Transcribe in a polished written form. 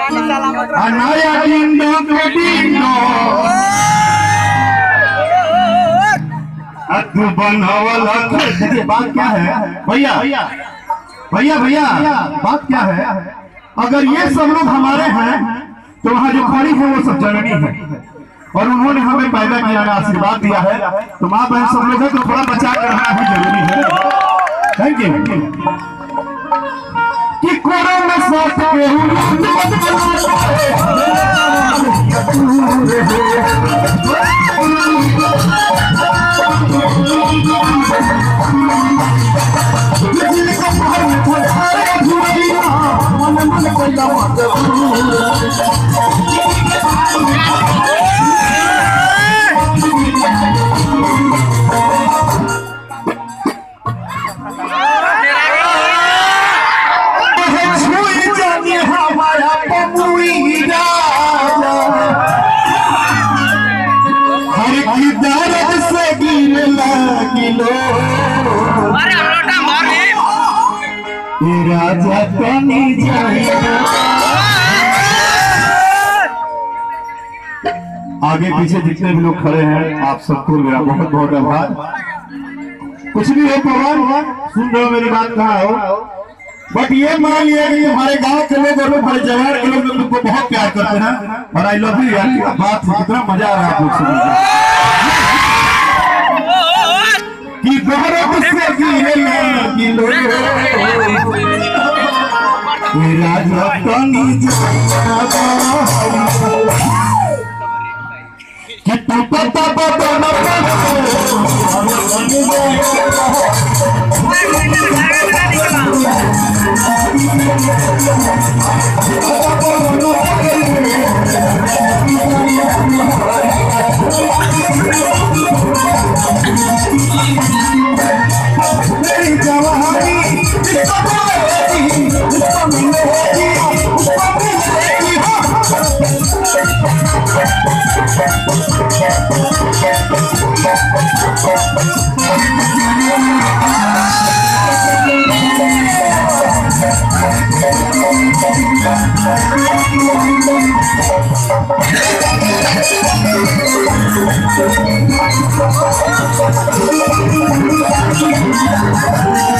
अनाया डिंडो के डिंडो तू बनवल। देखिए बात क्या है भैया भैया भैया बात क्या है, अगर ये सब लोग हमारे हैं तो वहाँ जो खड़ी है वो सब जननी है और उन्होंने हमें पैदा किया है, आशीर्वाद दिया है, तो माँ बहन सब लोग है तो थोड़ा बचा कर रहना भी जरूरी है। Thank you. कि कोरोना साथ के राजा आगे पीछे जितने भी लोग खड़े हैं आप सबको मेरा बहुत बहुत आभार। कुछ भी हो पवन, सुन रहे हो मेरी बात, कहाँ हो, बट ये मान लिया कि हमारे गांव के लोग और हमारे जवान के लोग तुमको बहुत प्यार करते हैं और आई लव यू यार। बात कितना मजा आ रहा है आप लोग सुनने कि बहुत से की लोग राजा Thank you.